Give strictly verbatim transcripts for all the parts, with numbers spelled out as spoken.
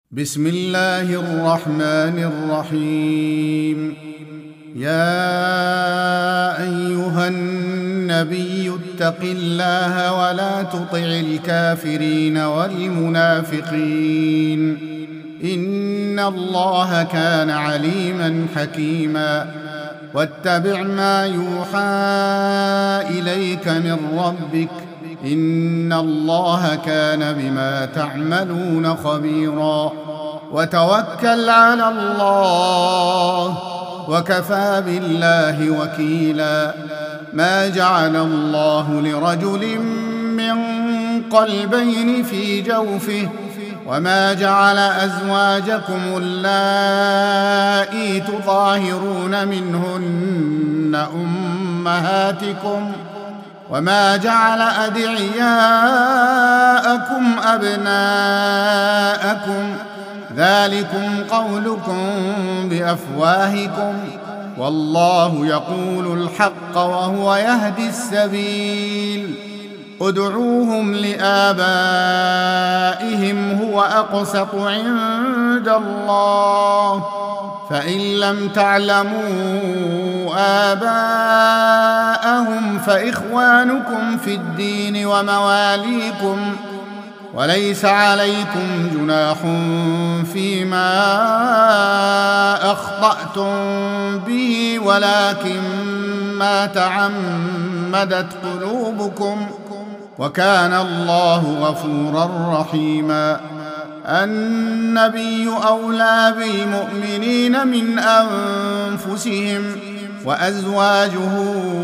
بسم الله الرحمن الرحيم. يا أيها النبي اتق الله ولا تطع الكافرين والمنافقين إن الله كان عليما حكيما. واتبع ما يوحى إليك من ربك إن الله كان بما تعملون خبيرا. وتوكل على الله وكفى بالله وكيلا. ما جعل الله لرجل من قلبين في جوفه وما جعل أزواجكم اللائي تظاهرون منهن أمهاتكم وما جعل أدعياءكم أبناءكم ذلكم قولكم بأفواهكم والله يقول الحق وهو يهدي السبيل. ادعوهم لآبائهم هو أقسط عند الله فإن لم تعلموا آباءهم فإخوانكم في الدين ومواليكم وليس عليكم جناح فيما أخطأتم به ولكن ما تعمدت قلوبكم وكان الله غفورا رحيما. النبي أولى بالمؤمنين من أنفسهم وأزواجه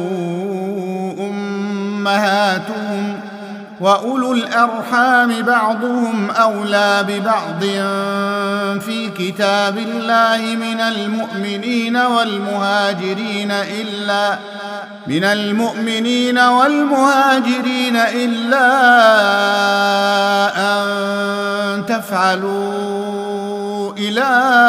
أمهاتهم وأولو الأرحام بعضهم أولى ببعض في كتاب الله من المؤمنين والمهاجرين إلا من المؤمنين والمهاجرين إلا أن تفعلوا إلى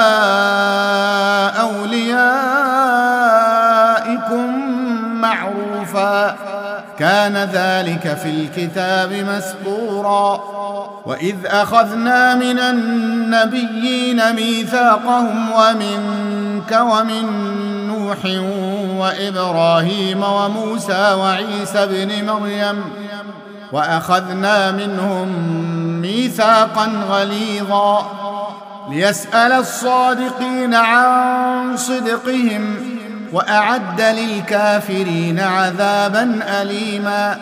أوليائكم معروفا كان ذلك في الكتاب مسطورا. وإذ أخذنا من النبيين ميثاقهم ومنك ومن نوح وإبراهيم وموسى وعيسى بن مريم وأخذنا منهم ميثاقا غليظا ليسأل الصادقين عن صدقهم وأعد للكافرين عذابا أليما.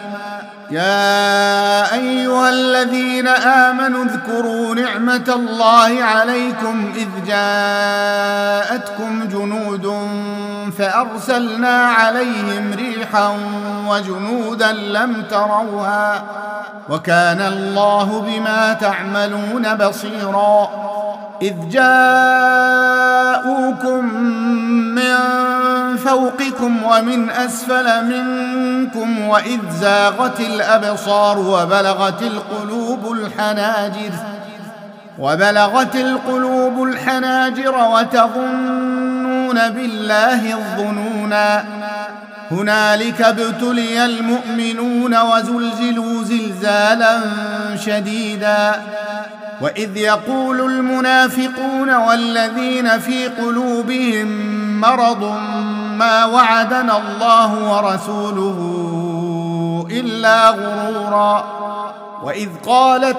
يا أيها الذين آمنوا اذكروا نعمة الله عليكم إذ جاءتكم جنود فأرسلنا عليهم ريحا وجنودا لم تروها وكان الله بما تعملون بصيرا. إذ جاءوكم من فوقكم ومن أسفل منكم وإذ زاغت الأبصار وبلغت القلوب الحناجر وبلغت القلوب الحناجر وتظنون بالله الظنونا. هنالك ابتلي المؤمنون وزلزلوا زلزالا شديدا. وإذ يقول المنافقون والذين في قلوبهم مرض ما وعدنا الله ورسوله إلا غرورا. وإذ قالت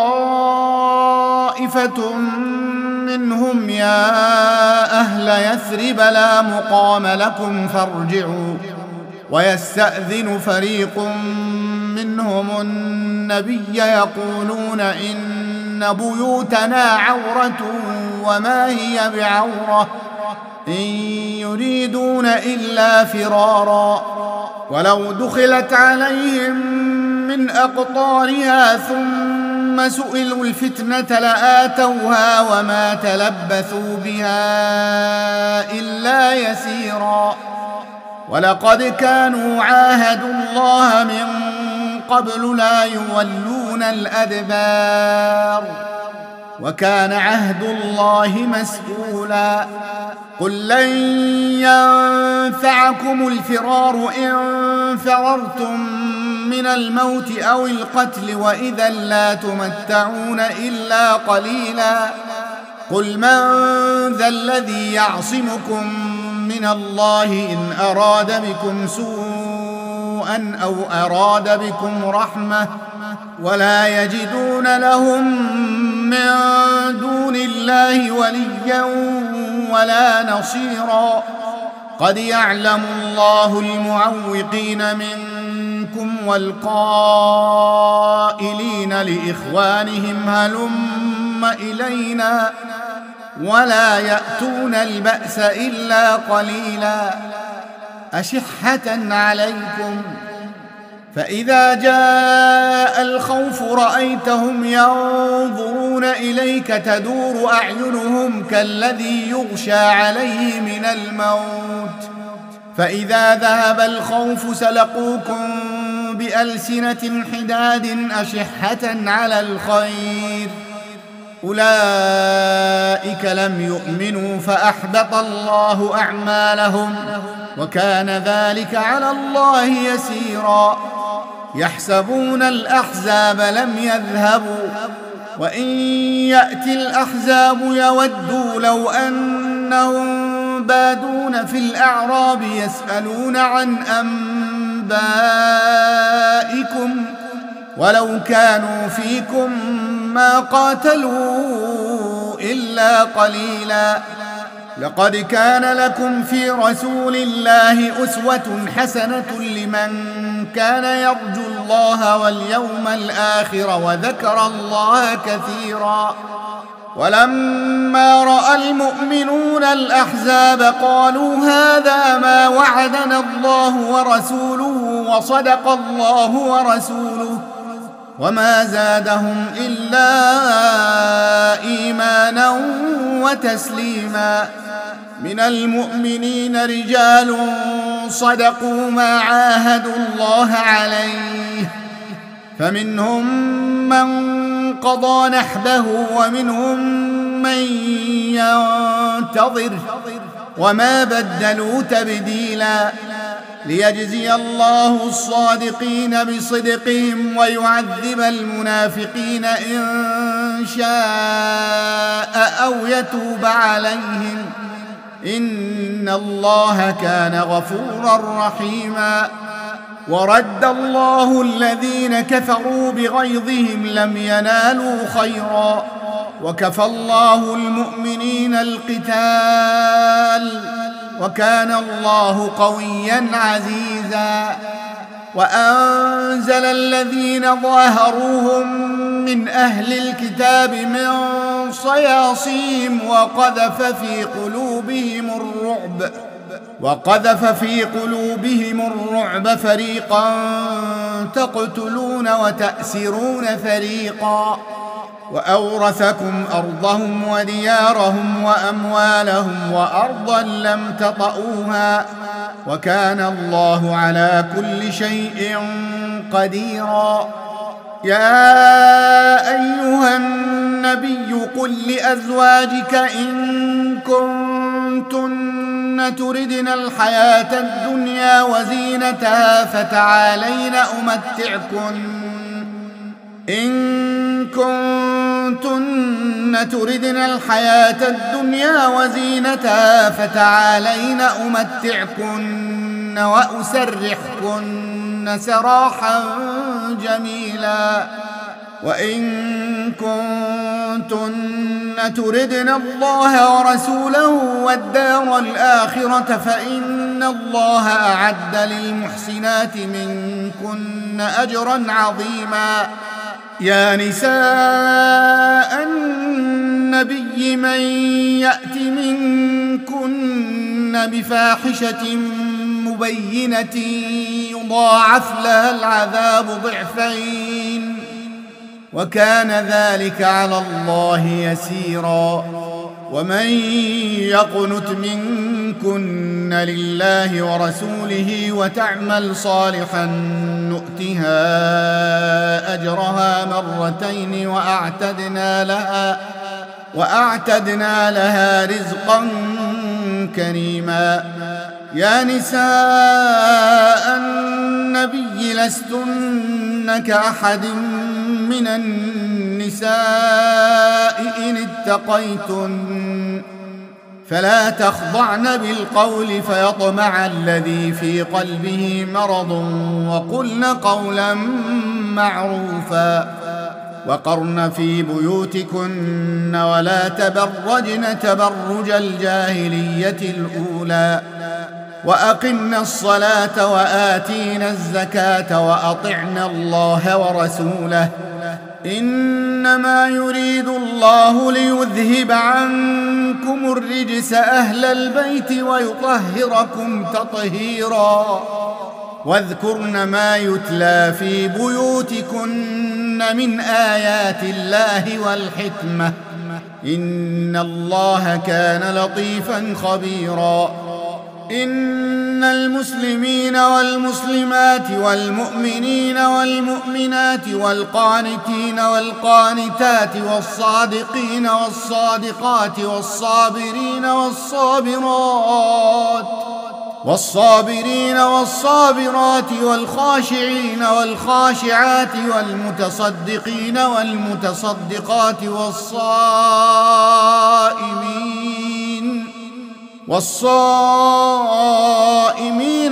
طائفة منهم يا أهل يثرب لا مقام لكم فارجعوا ويستأذن فريق منهم النبي يقولون إن بيوتنا عورة وما هي بعورة إن يريدون إلا فرارا. ولو دخلت عليهم من أقطارها ثم سئلوا الفتنة لآتوها وما تلبثوا بها إلا يسيرا. ولقد كانوا عاهدوا الله من قبل لا يولون الأدبار وكان عهد الله مسؤولا. قل لن ينفعكم الفرار إن فررتم من الموت أو القتل وإذا لا تمتعون إلا قليلا قل من ذا الذي يعصمكم من الله إن أراد بكم سوءا أو أراد بكم رحمة ولا يجدون لهم من دون الله وليا ولا نصيرا قد يعلم الله المعوقين منكم والقائلين لإخوانهم هلم إلينا ولا يأتون البأس إلا قليلا أشحة عليكم فإذا جاء الخوف رأيتهم ينظرون إليك تدور أعينهم كالذي يغشى عليه من الموت فإذا ذهب الخوف سلقوكم بألسنة حداد أشحة على الخير أولئك لم يؤمنوا فأحبط الله أعمالهم وكان ذلك على الله يسيرا يحسبون الأحزاب لم يذهبوا وإن يأتي الأحزاب يودوا لو أنهم بادون في الأعراب يسألون عن أنبائكم ولو كانوا فيكم ما قاتلوا إلا قليلا لقد كان لكم في رسول الله أسوة حسنة لمن كان يرجو الله واليوم الآخر وذكر الله كثيرا ولما رأى المؤمنون الأحزاب قالوا هذا ما وعدنا الله ورسوله وصدق الله ورسوله وما زادهم إلا إيمانا وتسليما من المؤمنين رجال صدقوا ما عاهدوا الله عليه فمنهم من قضى نحبه ومنهم من ينتظر وما بدلوا تبديلا ليجزي الله الصادقين بصدقهم ويعذب المنافقين إن شاء أو يتوب عليهم إن الله كان غفورا رحيما ورد الله الذين كفروا بغيظهم لم ينالوا خيرا وكفى الله المؤمنين القتال وكان الله قويا عزيزا وأنزل الذين ظاهروهم من أهل الكتاب من صياصيهم وقذف في قلوبهم الرعب وقذف في قلوبهم الرعب فريقا تقتلون وتأسرون فريقا وأورثكم أرضهم وديارهم وأموالهم وأرضا لم تطئوها وكان الله على كل شيء قديرا يا أيها النبي قل لأزواجك إن كنتن تردن الحياة الدنيا وزينتها فتعالين أمتعكن إن كنتن تردن الحياة الدنيا وزينتها فتعالين أمتعكن وأسرحكن سراحا جميلا وإن كنتن تردن الله ورسوله والدار الآخرة فإن الله أعد للمحسنات منكن أجرا عظيما يا نساء النبي من يأت منكن بفاحشة مبينة يضاعف لها العذاب ضعفين وكان ذلك على الله يسيرا ومن يقنت منكن لله ورسوله وتعمل صالحا نؤتها أجرها مرتين وأعتدنا لها وأعتدنا لها رزقا كريما يا نساء النبي لستن كأحد من النساء النساء إن اتقيتن فلا تخضعن بالقول فيطمع الذي في قلبه مرض وقلن قولا معروفا وقرن في بيوتكن ولا تبرجن تبرج الجاهلية الأولى وأقمنا الصلاة وآتينا الزكاة وأطعنا الله ورسوله إنما يريد الله ليذهب عنكم الرجس أهل البيت ويطهركم تطهيرا واذكرن ما يتلى في بيوتكن من آيات الله والحكمة إن الله كان لطيفا خبيرا إن المسلمين والمسلمات والمؤمنين والمؤمنات والقانتين والقانتات والصادقين والصادقات والصابرين والصابرات والصابرين والصابرات والخاشعين والخاشعات والمتصدقين والمتصدقات والصائمين والصائمين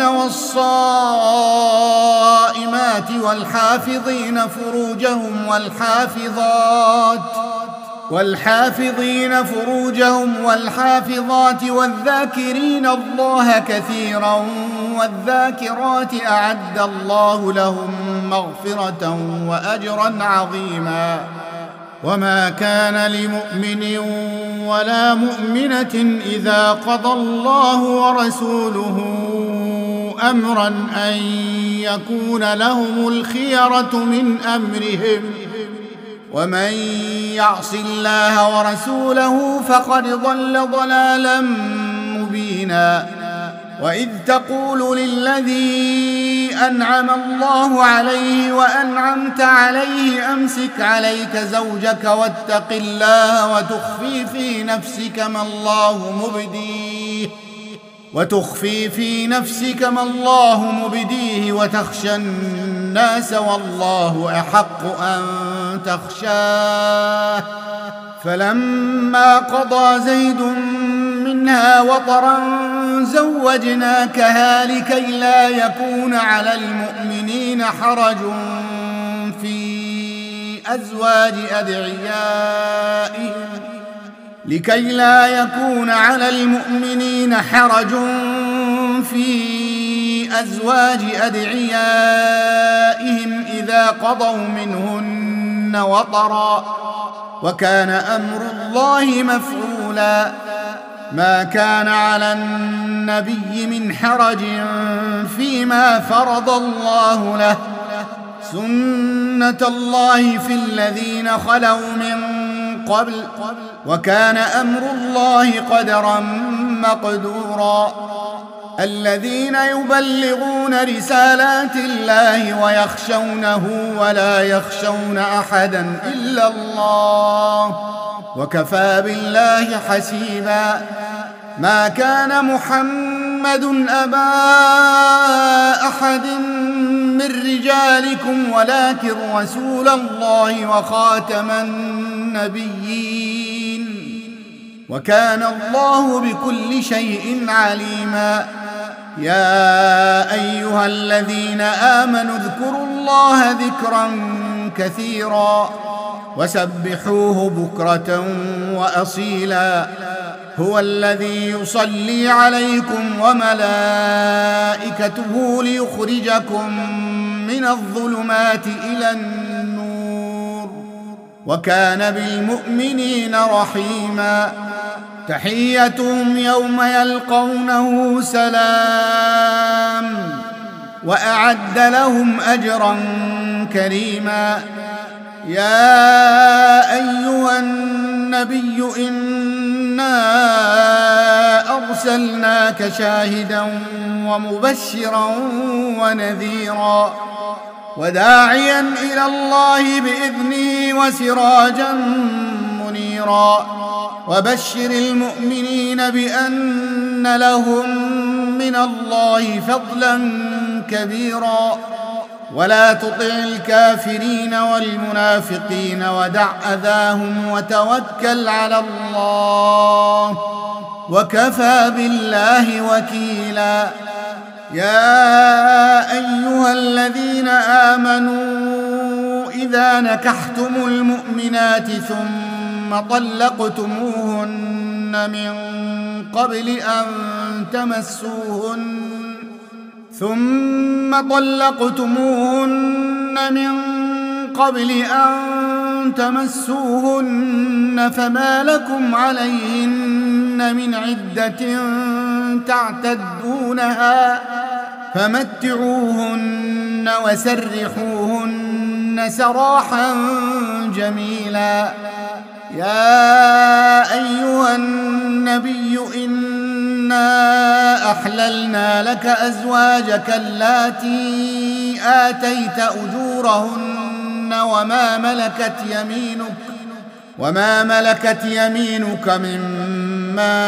والصائمات والحافظين فروجهم والحافظات والحافظين فروجهم والحافظات والذاكرين الله كثيرا والذاكرات أعد الله لهم مغفرة وأجرا عظيما وما كان لمؤمن ولا مؤمنة إذا قضى الله ورسوله أمرا أن يكون لهم الخيرة من أمرهم ومن يعص الله ورسوله فقد ضل ضلالا مبينا وإذ تقول للذي أنعم الله عليه وأنعمت عليه أمسك عليك زوجك واتق الله وتخفي في نفسك ما الله مبديه وتخفي في نفسك ما الله مبديه وتخشى الناس والله أحق أن تخشاه فلما قضى زيد منها وطرا زوجناكها لكي لا يكون على المؤمنين حرج في أزواج أدعيائهم لكي لا يكون على المؤمنين حرج في أزواج أدعيائهم إذا قضوا منهن وطرا وكان أمر الله مفعولا ما كان على النبي من حرج فيما فرض الله له سنة الله في الذين خلوا من قبل وكان أمر الله قدرا مقدورا الذين يبلغون رسالات الله ويخشونه ولا يخشون أحدا إلا الله وكفى بالله حسيبا ما كان محمد أبا أحد من رجالكم ولكن رسول الله وخاتم النبيين وكان الله بكل شيء عليما يا أيها الذين آمنوا اذكروا الله ذكرا كثيرا وسبحوه بكرة وأصيلا هو الذي يصلي عليكم وملائكته ليخرجكم من الظلمات إلى النور وكان بالمؤمنين رحيما تحيتهم يوم يلقونه سلام وأعد لهم أجرا كريما يا أيها النبي إنا أرسلناك شاهدا ومبشرا ونذيرا وداعيا إلى الله بإذنه وسراجا منيرا وبشر المؤمنين بأن لهم من الله فضلا كبيرا ولا تطع الكافرين والمنافقين ودع أذاهم وتوكل على الله وكفى بالله وكيلا. يا أيها الذين آمنوا إذا نكحتم المؤمنات ثم طلقتموهن من قبل أن تمسوهن ثم طلقتموهن من قبل أن تمسوهن فما لكم عليهن من عدة تعتدونها فمتعوهن وسرحوهن سراحا جميلا. يا أيها النبي إنا أحللنا لك أزواجك اللاتي آتيت أجورهن وما ملكت يمينك وما ملكت يمينك مما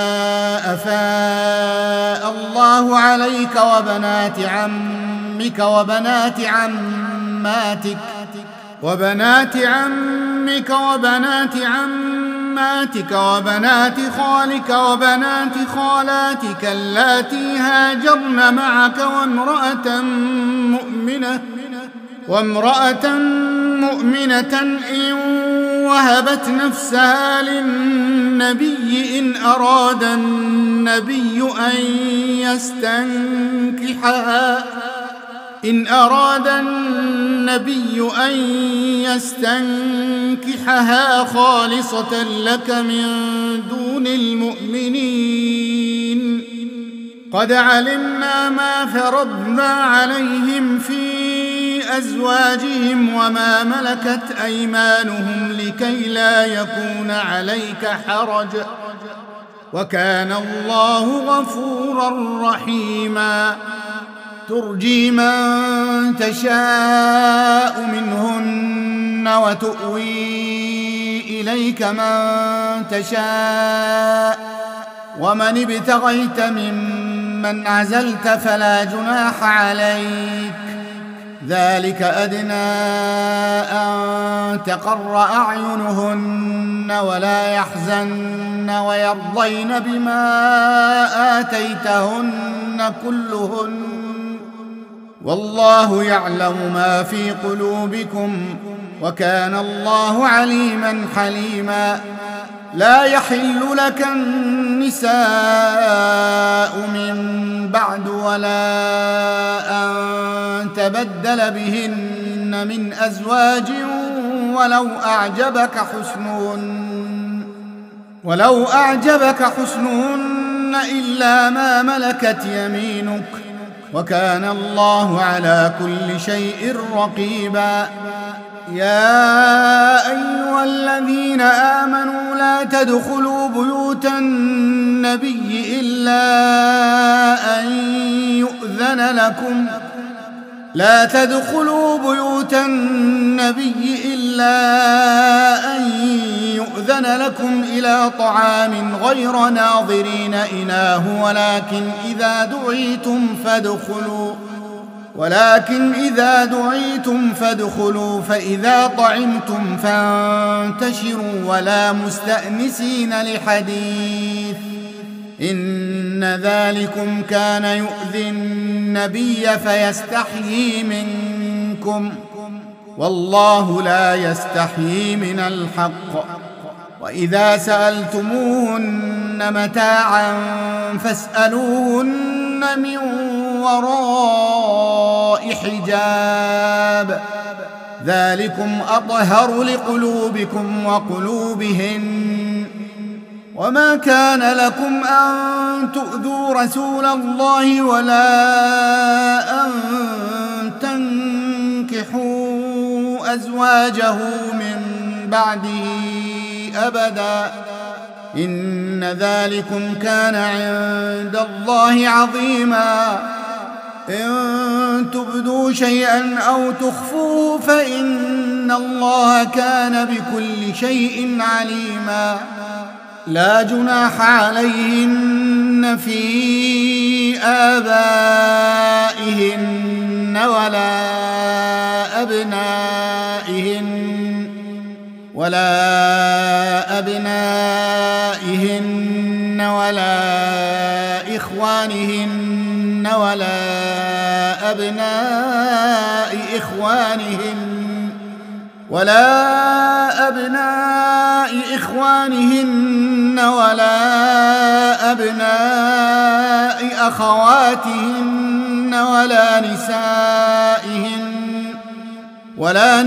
أفاء الله عليك وبنات عمك وبنات عماتك وبنات عمك وبنات عماتك وبنات خالك وبنات خالاتك اللاتي هاجرن معك وامرأة مؤمنة وامرأة مؤمنة إن وهبت نفسها للنبي إن أراد النبي أن يستنكحها إن أراد النبي أن يستنكحها خالصة لك من دون المؤمنين. قد علمنا ما فرضنا عليهم في أزواجهم وما ملكت أيمانهم لكي لا يكون عليك حرج وكان الله غفورا رحيما. ترجي من تشاء منهن وتؤوي إليك من تشاء ومن ابتغيت ممن عزلت فلا جناح عليك ذلك أدنى أن تقر أعينهن ولا يحزن ويرضين بما آتيتهن كلهن والله يعلم ما في قلوبكم وكان الله عليما حليما. لا يحل لك النساء من بعد ولا أن تبدل بهن من أزواج ولو أعجبك حسنهن ولو أعجبك حسنهن إلا ما ملكت يمينك وكان الله على كل شيء رقيبا. يا أيها الذين آمنوا لا تدخلوا بيوت النبي إلا أن يؤذن لكم لا تدخلوا بيوت النبي إلا أن يؤذن لكم إلى طعام غير ناظرين إناه ولكن إذا دعيتم فادخلوا ولكن إذا دعيتم فادخلوا فإذا طعمتم فانتشروا ولا مستأنسين لحديث إن ذلكم كان يؤذي النبي فيستحيي منكم والله لا يستحيي من الحق. وإذا سألتموهن متاعا فاسألوهن من وراء حجاب ذلكم أطهر لقلوبكم وقلوبهن. وما كان لكم أن تؤذوا رسول الله ولا أن تنكحوا أزواجه من بعده أبدا إن ذلكم كان عند الله عظيما. إن تبدوا شيئا أو تخفوه فإن الله كان بكل شيء عليما. لا جناح عليهن في آبائهن ولا أبنائهن ولا أبنائهن ولا إخوانهن ولا أبناء إخوانهن ولا أبناء إخوانهن ولا أبناء أخواتهن ولا نسائهن ولا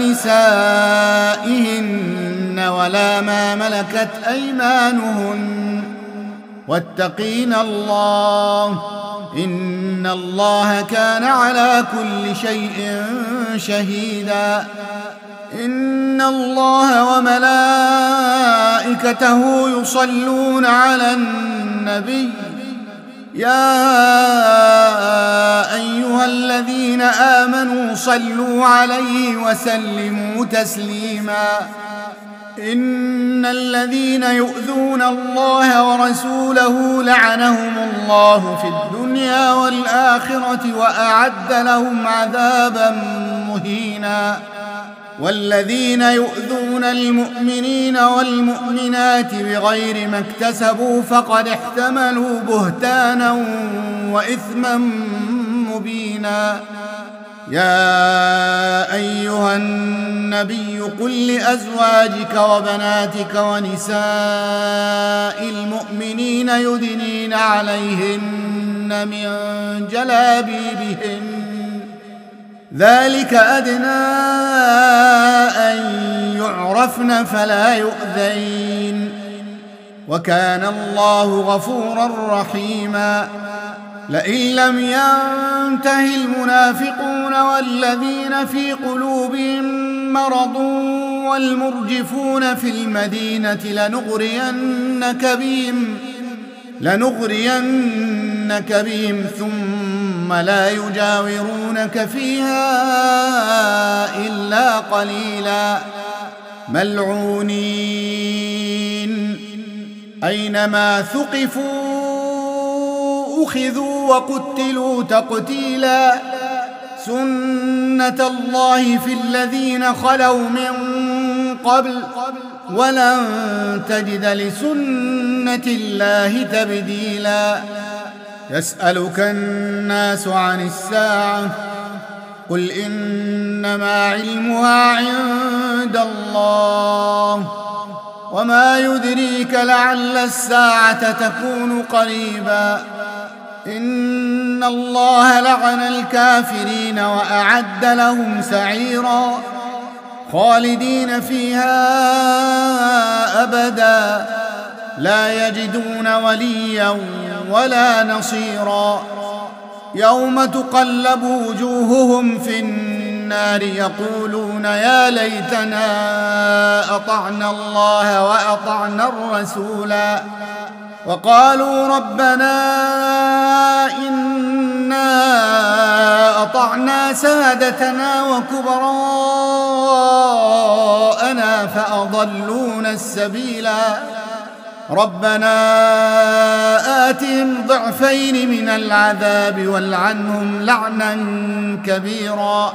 نسائهن ولا ما ملكت أيمانهن واتقين الله إن الله كان على كل شيء شهيدا. إن الله وملائكته يصلون على النبي يا أيها الذين آمنوا صلوا عليه وسلموا تسليما. إن الذين يؤذون الله ورسوله لعنهم الله في الدنيا والآخرة وأعد لهم عذابا مهينا. والذين يؤذون المؤمنين والمؤمنات بغير ما اكتسبوا فقد احتملوا بهتانا وإثما مبينا. يا أيها النبي قل لأزواجك وبناتك ونساء المؤمنين يدنين عليهن من جلابيبهن ذلك أدنى أن يعرفن فلا يؤذين وكان الله غفورا رحيما. لئن لم ينته المنافقون والذين في قلوبهم مرض والمرجفون في المدينة لنغرينك بهم لنغرينك بهم ثم لا يجاورونك فيها إلا قليلا ملعونين أينما ثقفوا أخذوا وقتلوا تقتيلا. سنة الله في الذين خلوا من قبل ولن تجد لسنة الله تبديلا. يسألك الناس عن الساعة قل إنما علمها عند الله وما يدريك لعل الساعة تكون قريبا. إن الله لعن الكافرين وأعد لهم سعيرا خالدين فيها أبدا لا يجدون وليا ولا نصيرا. يوم تقلب وجوههم في النار يقولون يا ليتنا أطعنا الله وأطعنا الرسولا وقالوا ربنا إنا أطعنا سادتنا وكبراءنا فأضلونا السبيلا. ربنا آتهم ضعفين من العذاب والعنهم لعنا كبيرا.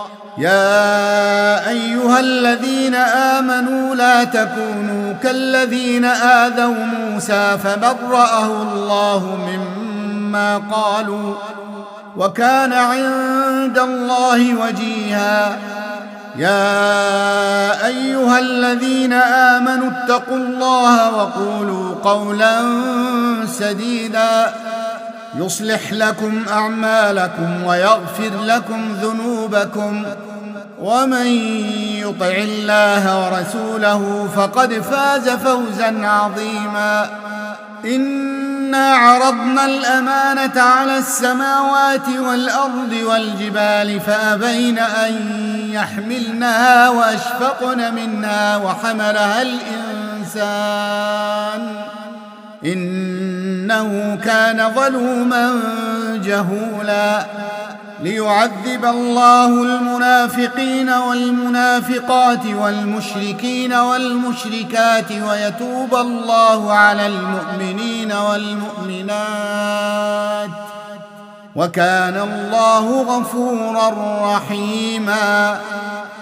يا أيها الذين آمنوا لا تكونوا كالذين آذوا موسى فبرأه الله مما قالوا وكان عند الله وجيها. يا أيها الذين آمنوا اتقوا الله وقولوا قولا سديدا يصلح لكم أعمالكم ويغفر لكم ذنوبكم ومن يطع الله ورسوله فقد فاز فوزا عظيما. إنا عرضنا الأمانة على السماوات والأرض والجبال فأبين أن يحملنها وأشفقن منها وحملها الإنسان إنه كان ظلوما جهولا. ليعذب الله المنافقين والمنافقات والمشركين والمشركات ويتوب الله على المؤمنين والمؤمنات وكان الله غفورا رحيما.